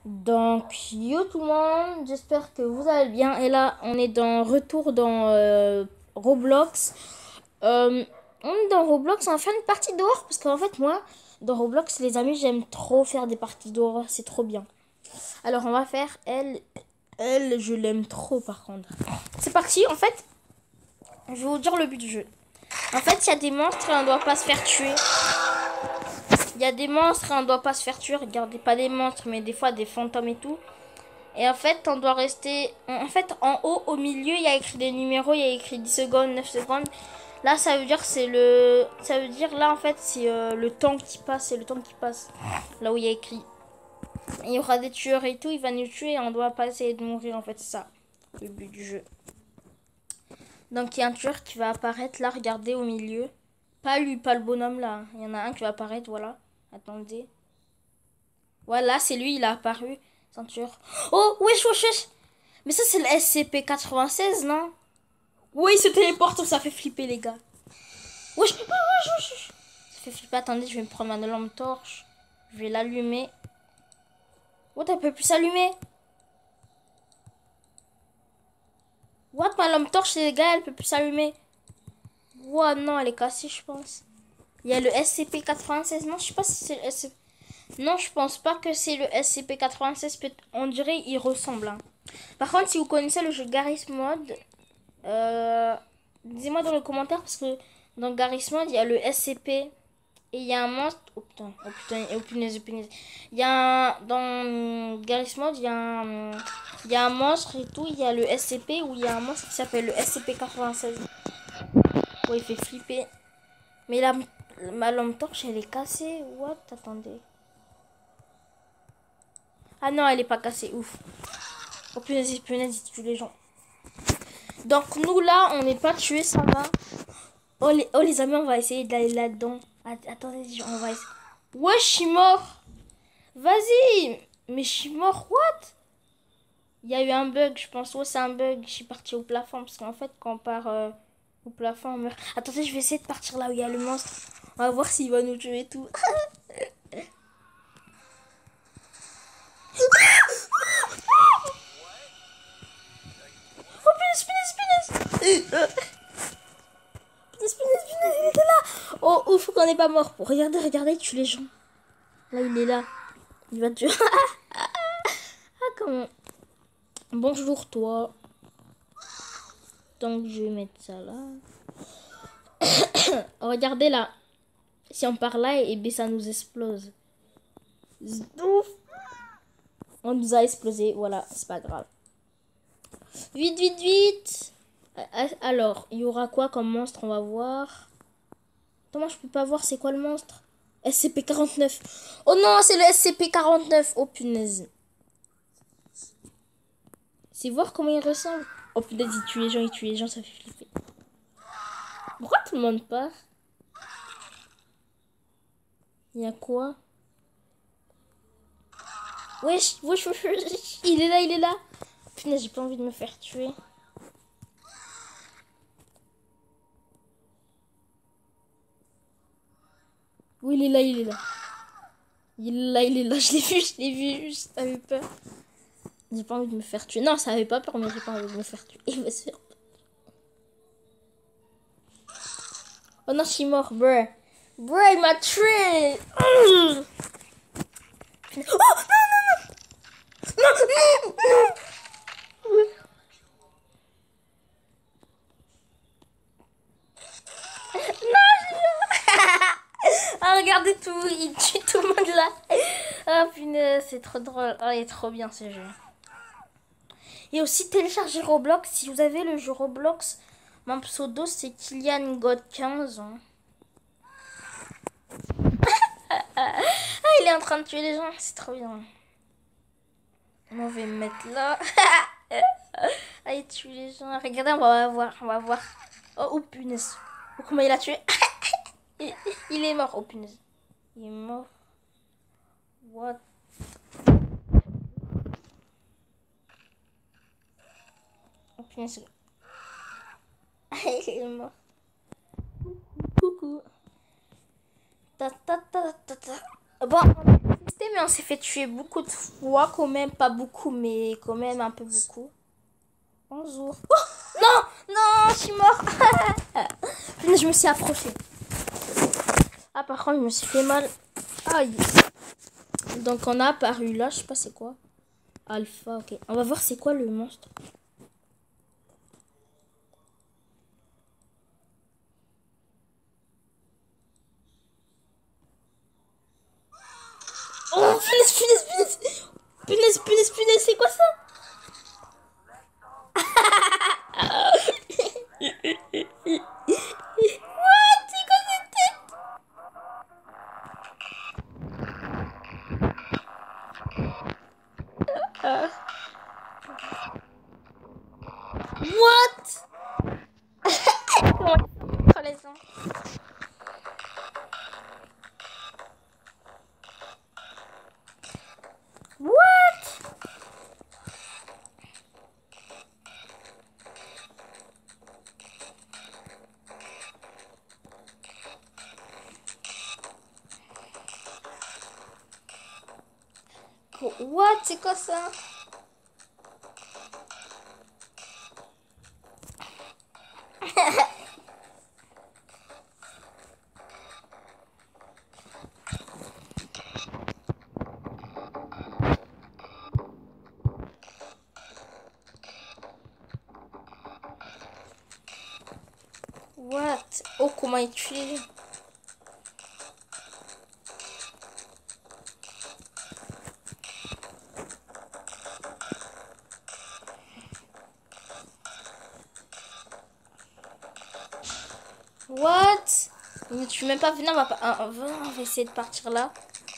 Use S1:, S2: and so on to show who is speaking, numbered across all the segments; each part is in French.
S1: Donc, yo tout le monde, j'espère que vous allez bien. Et là, on est retour dans Roblox. Euh, on est dans Roblox, on va faire une partie dehors. Parce qu'en fait, moi, dans Roblox, les amis, j'aime trop faire des parties dehors. C'est trop bien. Alors, on va faire elle, je l'aime trop par contre. C'est parti, en fait, je vais vous dire le but du jeu. En fait, il y a des monstres et on ne doit pas se faire tuer. Il y a des monstres et on ne doit pas se faire tuer. Regardez, pas des monstres, mais des fois des fantômes et tout. Et en fait, on doit rester... En fait, en haut, au milieu, il y a écrit des numéros. Il y a écrit 10 secondes, 9 secondes. Là, ça veut dire c'est le... Ça veut dire, là, en fait, c'est le temps qui passe. C'est le temps qui passe. Là où il y a écrit. Et il y aura des tueurs et tout. Il va nous tuer et on doit pas essayer de mourir. En fait, c'est ça, le but du jeu. Donc, il y a un tueur qui va apparaître là. Regardez, au milieu. Pas lui, pas le bonhomme, là. Il y en a un qui va apparaître, voilà. Attendez. Voilà, c'est lui, il a apparu. Ceinture. Oh, wesh, wesh, wesh. Mais ça, c'est le SCP-96, non? Oui, il se téléporte, ça fait flipper, les gars. Wesh, wesh, wesh, wesh. Ça fait flipper. Attendez, je vais me prendre ma lampe torche. Je vais l'allumer. What, elle peut plus s'allumer? What, ma lampe torche, les gars, elle peut plus s'allumer. What, non, elle est cassée, je pense. Il y a le SCP-96. Non, je sais pas si c'est le SCP. Non, je pense pas que c'est le SCP-96. On dirait il ressemble. Hein. Par contre, si vous connaissez le jeu Garry's Mod, dites-moi dans les commentaires parce que dans Garry's Mod, il y a le SCP et il y a un monstre. Oh putain, oh putain, oh punaise, oh punaise. Il y a un... Dans Garry's Mod, il y a un monstre et tout. Il y a le SCP où il y a un monstre qui s'appelle le SCP-96. Ouais, il fait flipper. Mais ma lampe torche, elle est cassée. What? Attendez. Ah non, elle est pas cassée, ouf. Oh punaise, punaise, il tue les gens. Donc nous là, on n'est pas tués, ça va. Oh les amis, on va essayer d'aller là-dedans. Attendez, on va essayer. Ouais, je suis mort. Vas-y. Mais je suis mort, what? Il y a eu un bug, je pense. Ouais, c'est un bug. Je suis partie au plafond. Parce qu'en fait, quand on part au plafond, on meurt. Attendez, je vais essayer de partir là où il y a le monstre. On va voir s'il va nous tuer et tout. Oh punaise, punaise, punaise. Il était là. Oh, ouf, qu'on n'est pas mort. Regardez, regardez, il tue les gens. Là, il est là. Il va tuer. Ah, comment? Bonjour, toi. Donc, je vais mettre ça là. Oh, regardez là. Si on part là, et bien ça nous explose. Ouf. On nous a explosé. Voilà, c'est pas grave. Vite, vite, vite. Alors, il y aura quoi comme monstre? On va voir. Attends, moi, je peux pas voir c'est quoi le monstre. SCP-49. Oh non, c'est le SCP-49. Oh punaise. C'est voir comment il ressemble. Oh punaise, il tue les gens, ça fait flipper. Pourquoi tout le monde part? Il y a quoi? Wesh, wesh, wesh, wesh. Il est là, il est là. Punaise, j'ai pas envie de me faire tuer. Oui, il est là, il est là. Il est là, il est là. Je l'ai vu, ça avait peur. J'ai pas envie de me faire tuer. Non, ça avait pas peur, mais j'ai pas envie de me faire tuer. Il va se faire. Oh non, je suis mort, bruh. Bruh, il m'a tué. Oh non, non, non. Non, non, non. Ah, regardez tout, il tue tout le monde là. Ah, punaise, c'est trop drôle. Oh, il est trop bien ce jeu. Et aussi télécharger Roblox. Si vous avez le jeu Roblox, mon pseudo c'est Kylian God 15. Hein. Ah, il est en train de tuer les gens, c'est trop bien. On va me mettre là. Ah, il tue les gens. Regardez, on va voir, on va voir. Oh, oh punaise. Oh, comment il a tué. Il est mort, oh punaise. Il est mort. What? Oh punaise. Il est mort. Coucou. Ta ta ta ta ta. Bon, rester, mais on s'est fait tuer beaucoup de fois, quand même, pas beaucoup, mais quand même un peu beaucoup. Bonjour. Oh, non, non, je suis mort. Je me suis approchée. Ah, par contre, je me suis fait mal. Aïe. Donc, on a apparu là, je sais pas c'est quoi. Alpha, ok. On va voir c'est quoi le monstre. Oh, punaise, punaise, punaise. Punaise, punaise, punaise, c'est quoi ça? What? C'est quoi cette tête? What? Comment ils sont les gens? What? What? C'est quoi ça? What? Oh, comment il tue? What? Mais tu même pas venir, on va essayer de partir là.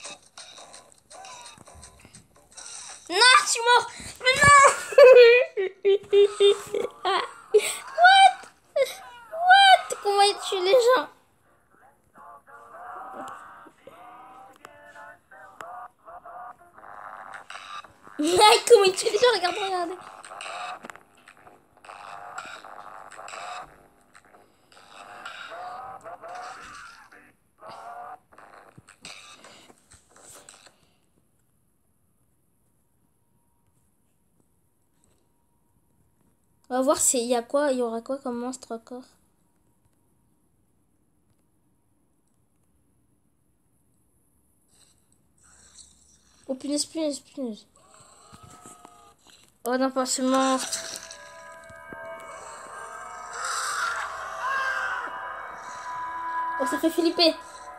S1: Non, je suis mort. Mais non. What? What? Comment il tue les gens? Comment il tue les gens? Regarde, regarde. On va voir s'il y a quoi, il y aura quoi comme monstre encore. Oh punaise, punaise, punaise. Oh non, pas ce monstre. Oh, ça fait flipper.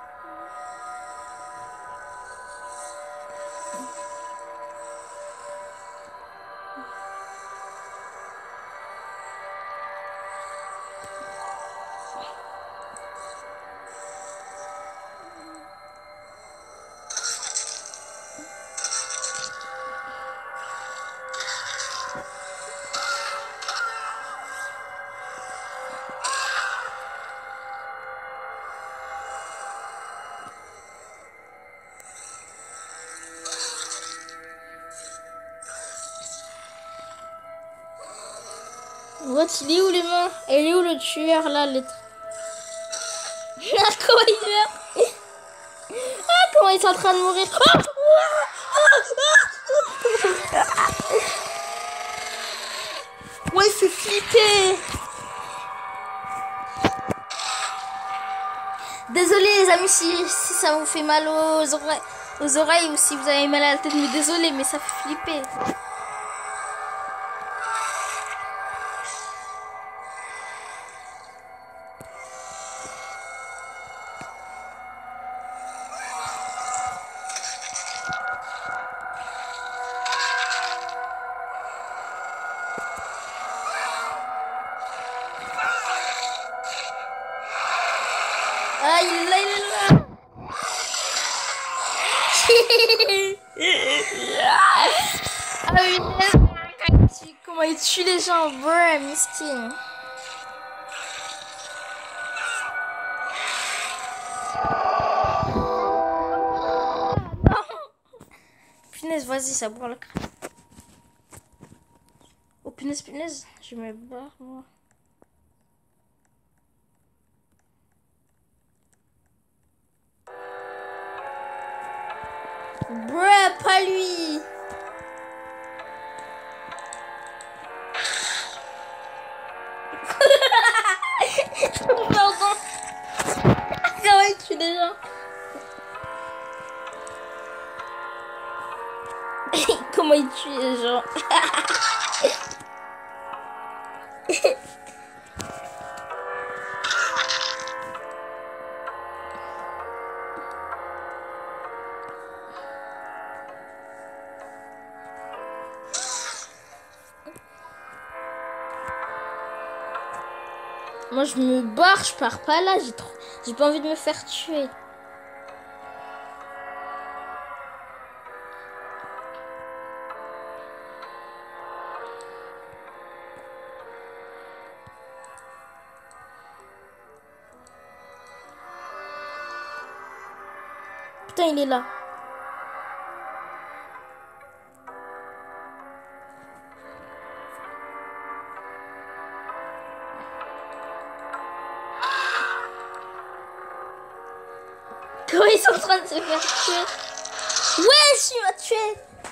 S1: What, il est où les mains? Il est où le tueur là? Ah, comment il meurt? Ah, comment il est en train de mourir? Oh, ouais, il fait flipper. Désolé les amis si ça vous fait mal aux oreilles ou si vous avez mal à la tête, mais désolé, mais ça fait flipper. Ah, il est là, il est là. Ah oui, comment il tue les gens, bro, miskin. Punaise, vas-y, ça boit le crâne. Oh punaise, punaise, je me barre moi. Bro, Comment il tue les gens. Moi je me barre, je pars pas là, j'ai pas envie de me faire tuer. Putain, il est là. Comment ils sont en train de se faire tuer. Wesh, il m'a tué.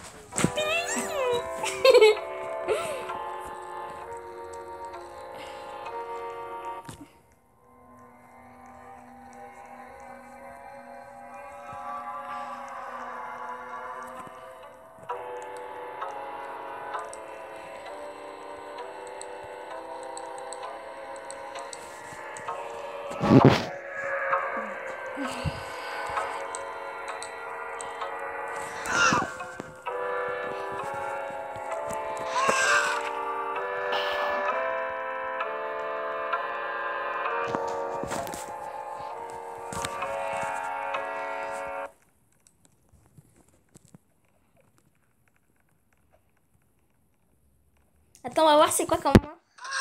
S1: Attends, on va voir c'est quoi comme moi.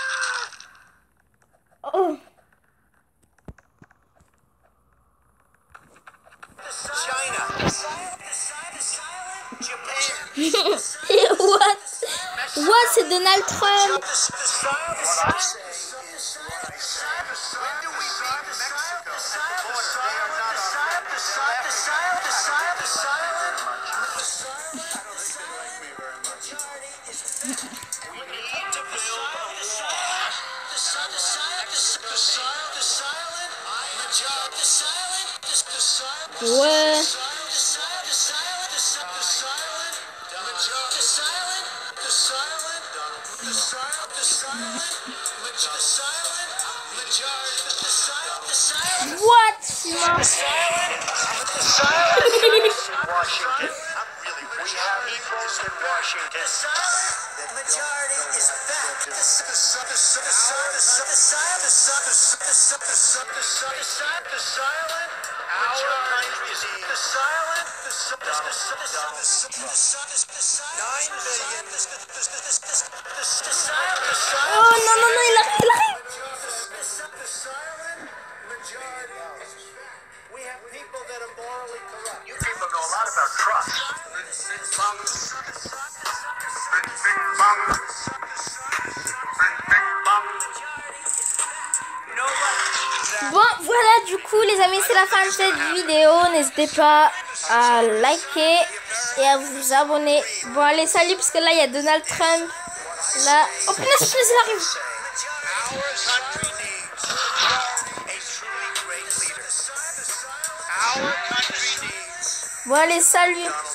S1: Oh. What? What? C'est Donald Trump. Ouais. What? Oh non, non, non, il arrive, il arrive. Bon, voilà, du coup, les amis, c'est la fin de cette vidéo. N'hésitez pas à liker et à vous abonner. Bon, allez, salut, parce que là, il y a Donald Trump. Là, oh punaise, il arrive. Bon, allez, salut.